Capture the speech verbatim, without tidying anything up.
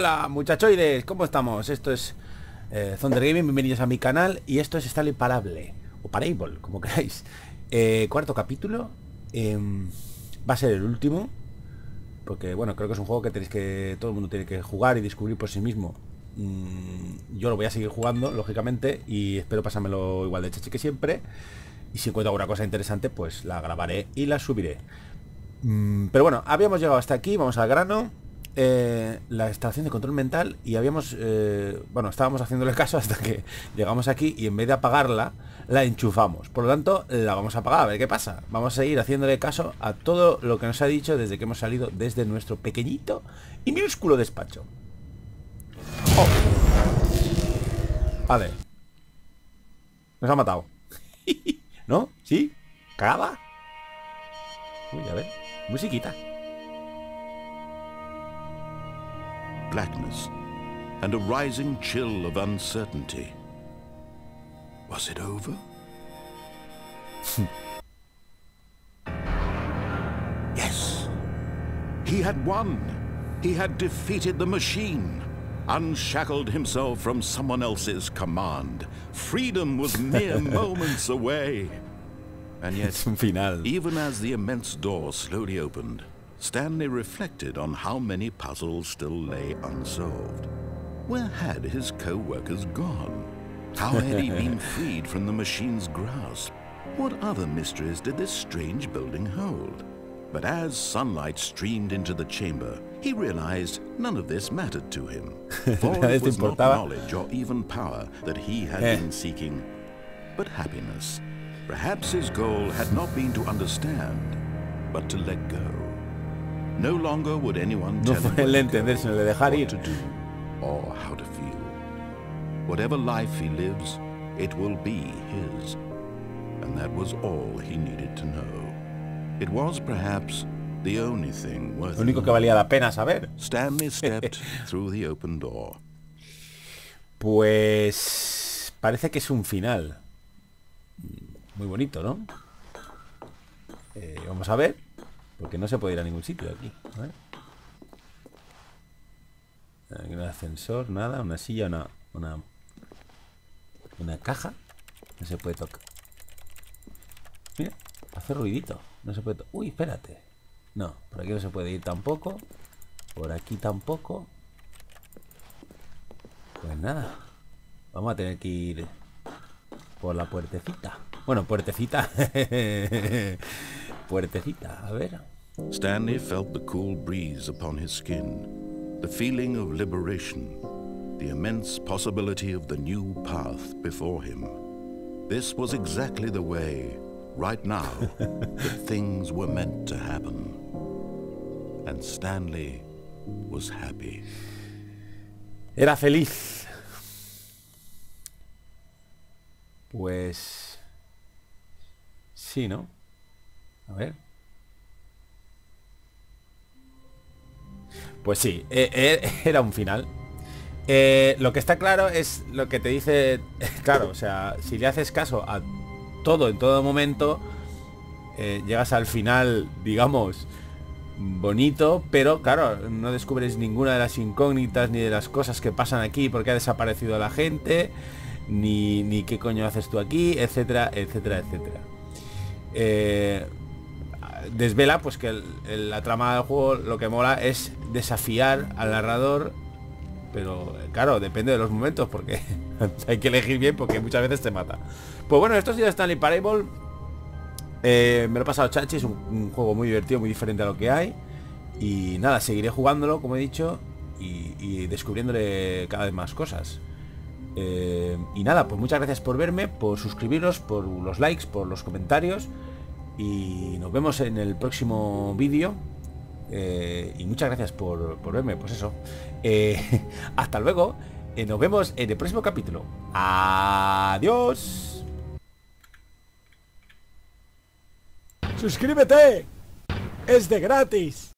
Hola muchachoides, ¿cómo estamos? Esto es eh, Thunder Gaming, bienvenidos a mi canal. Y esto es Stanley Parable, o Parable, como queráis. eh, Cuarto capítulo. eh, Va a ser el último, porque bueno, creo que es un juego que tenéis que todo el mundo tiene que jugar y descubrir por sí mismo. mm, Yo lo voy a seguir jugando, lógicamente, y espero pasármelo igual de chachi que siempre. Y si encuentro alguna cosa interesante, pues la grabaré y la subiré. mm, Pero bueno, habíamos llegado hasta aquí, vamos al grano. Eh, la estación de control mental. Y habíamos, eh, bueno, estábamos haciéndole caso hasta que llegamos aquí. Y en vez de apagarla, la enchufamos. Por lo tanto, la vamos a apagar, a ver qué pasa. Vamos a seguir haciéndole caso a todo lo que nos ha dicho desde que hemos salido desde nuestro pequeñito y minúsculo despacho. Oh. Vale. Nos ha matado. ¿No? ¿Sí? ¿Cagada? Uy, a ver, musiquita. Blackness and a rising chill of uncertainty. Was it over? Yes. He had won. He had defeated the machine, unshackled himself from someone else's command. Freedom was mere moments away. And yet, final. Even as the immense door slowly opened, Stanley reflected on how many puzzles still lay unsolved. Where had his co-workers gone? How had he been freed from the machine's grasp? What other mysteries did this strange building hold? But as sunlight streamed into the chamber, he realized none of this mattered to him. For it was not knowledge or even power that he had been seeking, but happiness. Perhaps his goal had not been to understand, but to let go. No longer would anyone tell him what to do or how to feel. Whatever life he lives, it will be his. And that was all he needed to know. It was perhaps the only thing worth Lo único que valía la pena saber. Stanley stepped through the open door. Pues parece que es un final muy bonito, ¿no? Eh, vamos a ver. Porque no se puede ir a ningún sitio aquí. A ver. Aquí no hay ascensor, nada. Una silla, una, una Una caja. No se puede tocar. Mira, hace ruidito. No se puede tocar. Uy, espérate. No, por aquí no se puede ir tampoco. Por aquí tampoco. Pues nada. Vamos a tener que ir por la puertecita. Bueno, puertecita. Puertecita, a ver. Stanley felt the cool breeze upon his skin, the feeling of liberation, the immense possibility of the new path before him. This was exactly the way, right now, that things were meant to happen. And Stanley was happy. Era feliz. Pues... sí, ¿no? A ver. Pues sí, eh, eh, era un final. eh, Lo que está claro es lo que te dice. Claro, o sea, si le haces caso a todo en todo momento, eh, llegas al final, digamos, bonito. Pero claro, no descubres ninguna de las incógnitas ni de las cosas que pasan aquí, porque ha desaparecido la gente, Ni, ni qué coño haces tú aquí, etcétera, etcétera, etcétera. Eh, desvela pues que el, el, la trama del juego lo que mola es desafiar al narrador. Pero claro, depende de los momentos, porque hay que elegir bien, porque muchas veces te mata. Pues bueno, esto ha sido Stanley Parable. eh, Me lo he pasado chachi. Es un, un juego muy divertido, muy diferente a lo que hay. Y nada, seguiré jugándolo, como he dicho, y, y descubriéndole cada vez más cosas. Eh, y nada, pues muchas gracias por verme, por suscribiros, por los likes, por los comentarios. Y nos vemos en el próximo vídeo. eh, Y muchas gracias por, por verme. Pues eso, eh, hasta luego. eh, Nos vemos en el próximo capítulo. Adiós. ¡Suscríbete! ¡Es de gratis!